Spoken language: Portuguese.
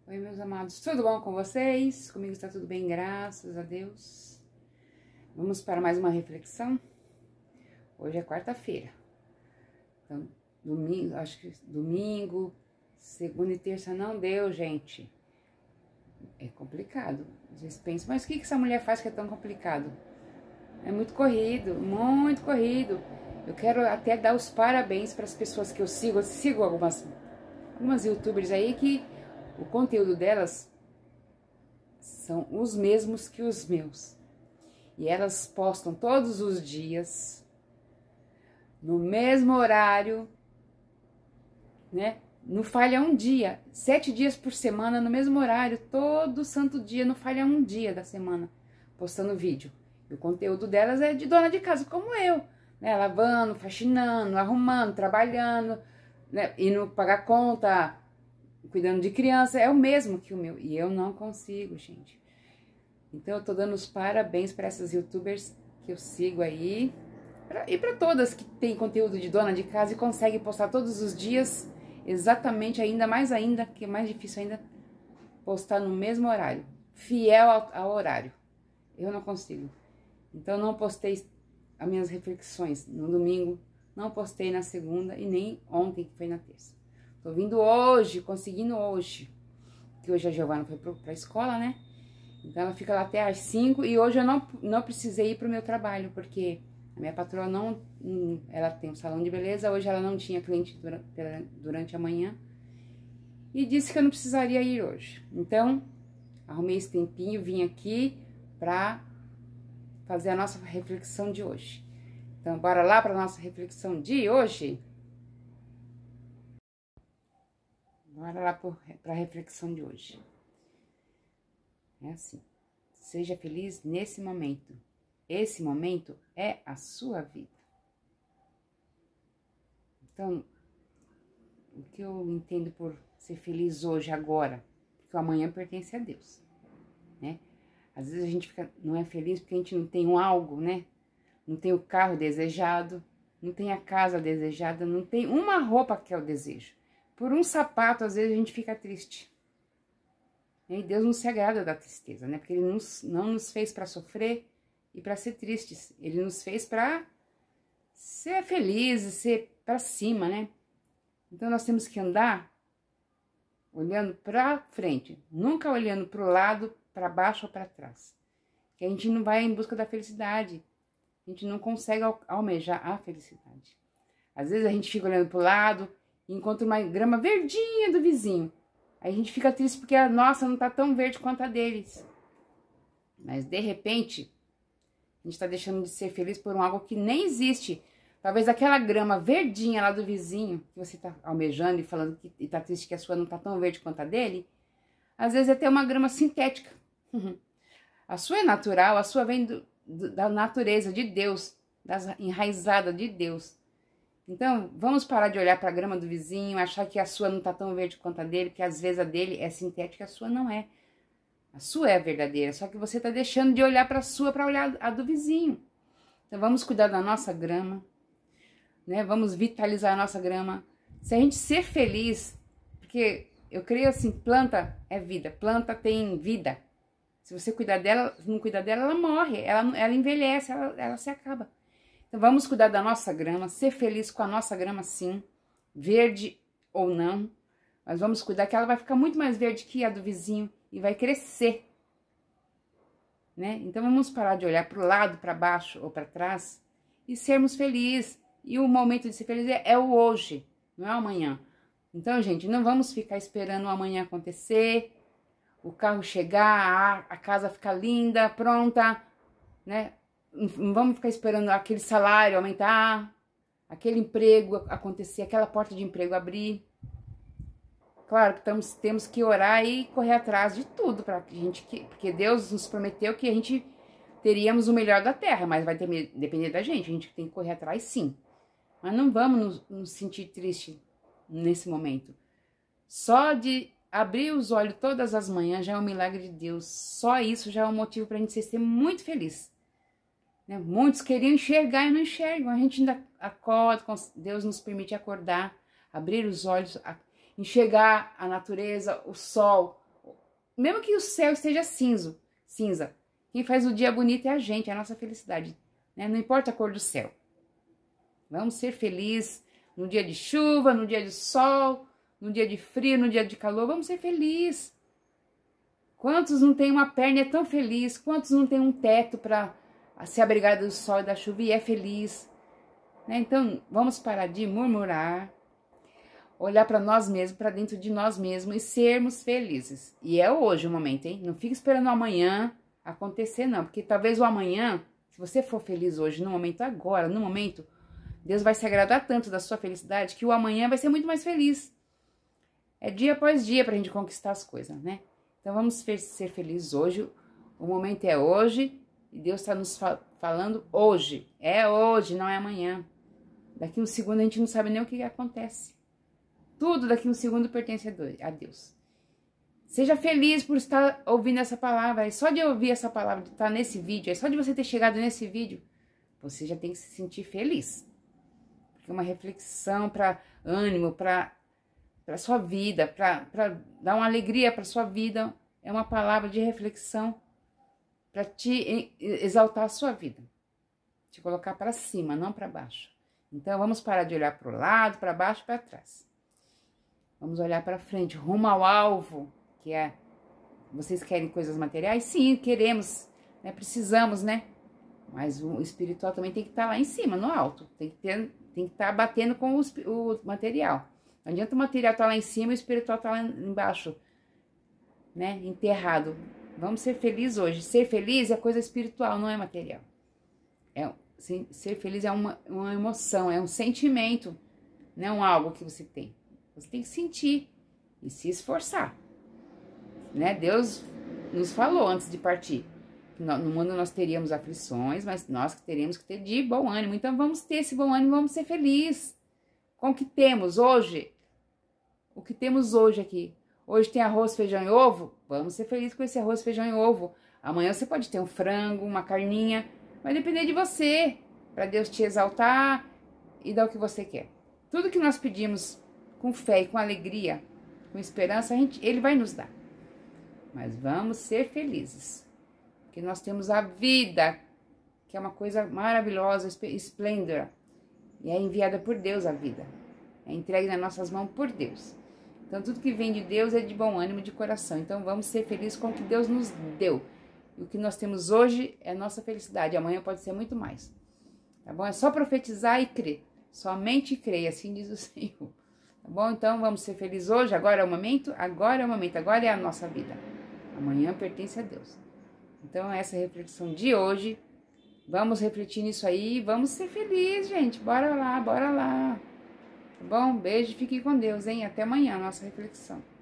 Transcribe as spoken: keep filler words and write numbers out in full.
Oi, meus amados, tudo bom com vocês? Comigo está tudo bem, graças a Deus. Vamos para mais uma reflexão. Hoje é quarta-feira. Então, domingo, acho que domingo, segunda e terça não deu, gente. É complicado. Vocês pensam, mas o que essa mulher faz que é tão complicado? É muito corrido, muito corrido. Eu quero até dar os parabéns para as pessoas que eu sigo. Eu sigo algumas, algumas youtubers aí que o conteúdo delas são os mesmos que os meus. E elas postam todos os dias, no mesmo horário, né? Não falha um dia, sete dias por semana, no mesmo horário, todo santo dia, não falha um dia da semana, postando vídeo. E o conteúdo delas é de dona de casa, como eu, né? Lavando, faxinando, arrumando, trabalhando, né? Indo pagar conta, cuidando de criança, é o mesmo que o meu. E eu não consigo, gente. Então eu tô dando os parabéns para essas youtubers que eu sigo aí. Pra, e para todas que tem conteúdo de dona de casa e conseguem postar todos os dias, exatamente, ainda mais ainda, que é mais difícil ainda, postar no mesmo horário. Fiel ao, ao horário. Eu não consigo. Então eu não postei as minhas reflexões no domingo, não postei na segunda e nem ontem, que foi na terça. Tô vindo hoje, conseguindo hoje, que hoje a Giovana foi pra, pra escola, né? Então ela fica lá até às cinco e hoje eu não, não precisei ir pro meu trabalho, porque a minha patroa não, ela tem um salão de beleza, hoje ela não tinha cliente durante, durante a manhã e disse que eu não precisaria ir hoje. Então, arrumei esse tempinho, vim aqui pra fazer a nossa reflexão de hoje. Então, bora lá pra nossa reflexão de hoje? Bora lá para a reflexão de hoje. É assim. Seja feliz nesse momento. Esse momento é a sua vida. Então, o que eu entendo por ser feliz hoje, agora? Porque o amanhã pertence a Deus, né? Às vezes a gente fica, não é feliz porque a gente não tem um algo, né? Não tem o carro desejado, não tem a casa desejada, não tem uma roupa que é o desejo. Por um sapato, às vezes, a gente fica triste. E Deus não se agrada da tristeza, né? Porque Ele nos, não nos fez para sofrer e para ser tristes. Ele nos fez para ser felizes, ser para cima, né? Então, nós temos que andar olhando para frente. Nunca olhando para o lado, para baixo ou para trás. Que a gente não vai em busca da felicidade. A gente não consegue almejar a felicidade. Às vezes, a gente fica olhando para o lado e encontra uma grama verdinha do vizinho. Aí a gente fica triste porque a nossa não tá tão verde quanto a deles. Mas de repente, a gente tá deixando de ser feliz por um algo que nem existe. Talvez aquela grama verdinha lá do vizinho, que você tá almejando e falando que e tá triste que a sua não tá tão verde quanto a dele, às vezes é até uma grama sintética. A sua é natural, a sua vem do, do, da natureza de Deus, das enraizada de Deus. Então, vamos parar de olhar para a grama do vizinho, achar que a sua não está tão verde quanto a dele, porque às vezes a dele é sintética, a sua não é. A sua é a verdadeira, só que você está deixando de olhar para a sua para olhar a do vizinho. Então, vamos cuidar da nossa grama, né? Vamos vitalizar a nossa grama. Se a gente ser feliz, porque eu creio assim, planta é vida, planta tem vida. Se você cuidar dela, não cuidar dela, ela morre, ela, ela envelhece, ela, ela se acaba. Então, vamos cuidar da nossa grama, ser feliz com a nossa grama, sim, verde ou não, mas vamos cuidar que ela vai ficar muito mais verde que a do vizinho e vai crescer, né? Então, vamos parar de olhar para o lado, para baixo ou para trás e sermos felizes. E o momento de ser feliz é, é o hoje, não é o amanhã. Então, gente, não vamos ficar esperando o amanhã acontecer, o carro chegar, a, a casa ficar linda, pronta, né? Não vamos ficar esperando aquele salário aumentar, aquele emprego acontecer, aquela porta de emprego abrir. Claro que estamos, temos que orar e correr atrás de tudo, pra gente, porque Deus nos prometeu que a gente teríamos o melhor da terra, mas vai ter, depender da gente, a gente tem que correr atrás sim. Mas não vamos nos, nos sentir tristes nesse momento. Só de abrir os olhos todas as manhãs já é um milagre de Deus, só isso já é um motivo para a gente ser muito feliz. Né? Muitos queriam enxergar e não enxergam. A gente ainda acorda, Deus nos permite acordar, abrir os olhos, enxergar a natureza, o sol, mesmo que o céu esteja cinza, cinza, quem faz o dia bonito é a gente, é a nossa felicidade, né? Não importa a cor do céu. Vamos ser felizes no dia de chuva, no dia de sol, no dia de frio, no dia de calor. Vamos ser felizes. Quantos não tem uma perna e é tão feliz? Quantos não tem um teto para se abrigar do sol e da chuva e é feliz? Né? Então, vamos parar de murmurar, olhar para nós mesmos, para dentro de nós mesmos e sermos felizes. E é hoje o momento, hein? Não fique esperando o amanhã acontecer, não. Porque talvez o amanhã, se você for feliz hoje, no momento agora, no momento, Deus vai se agradar tanto da sua felicidade que o amanhã vai ser muito mais feliz. É dia após dia pra gente conquistar as coisas, né? Então vamos ser felizes hoje. O momento é hoje e Deus está nos fa falando hoje. É hoje, não é amanhã. Daqui um segundo a gente não sabe nem o que acontece. Tudo daqui um segundo pertence a Deus. Seja feliz por estar ouvindo essa palavra. Só de ouvir essa palavra, de estar nesse vídeo, só de você ter chegado nesse vídeo, você já tem que se sentir feliz. Porque é uma reflexão para ânimo, para para sua vida, para dar uma alegria para sua vida. É uma palavra de reflexão para te exaltar a sua vida. Te colocar para cima, não para baixo. Então, vamos parar de olhar para o lado, para baixo e para trás. Vamos olhar para frente, rumo ao alvo, que é... Vocês querem coisas materiais? Sim, queremos, né? Precisamos, né? Mas o espiritual também tem que estar lá em cima, no alto. Tem que ter, tem que estar batendo com o, o material. Não adianta o material estar lá em cima e o espiritual estar lá embaixo, né? Enterrado. Vamos ser felizes hoje. Ser feliz é coisa espiritual, não é material. É, ser feliz é uma, uma emoção, é um sentimento, não é um algo que você tem. Você tem que sentir e se esforçar, né? Deus nos falou antes de partir que no mundo nós teríamos aflições, mas nós que teríamos que ter de bom ânimo. Então vamos ter esse bom ânimo, vamos ser felizes com o que temos hoje. O que temos hoje aqui. Hoje tem arroz, feijão e ovo. Vamos ser felizes com esse arroz, feijão e ovo. Amanhã você pode ter um frango, uma carninha. Vai depender de você, para Deus te exaltar e dar o que você quer. Tudo que nós pedimos com fé e com alegria, com esperança, a gente, Ele vai nos dar. Mas vamos ser felizes. Porque nós temos a vida, que é uma coisa maravilhosa, esplêndida. E é enviada por Deus a vida. É entregue nas nossas mãos por Deus. Então, tudo que vem de Deus é de bom ânimo, de coração. Então, vamos ser felizes com o que Deus nos deu. E o que nós temos hoje é nossa felicidade. Amanhã pode ser muito mais. Tá bom? É só profetizar e crer. Somente crer, assim diz o Senhor. Tá bom? Então, vamos ser felizes hoje. Agora é o momento. Agora é o momento. Agora é a nossa vida. Amanhã pertence a Deus. Então, essa é a reflexão de hoje. Vamos refletir nisso aí. Vamos ser felizes, gente. Bora lá, bora lá. Tá bom? Beijo, fique com Deus, hein? Até amanhã, nossa reflexão.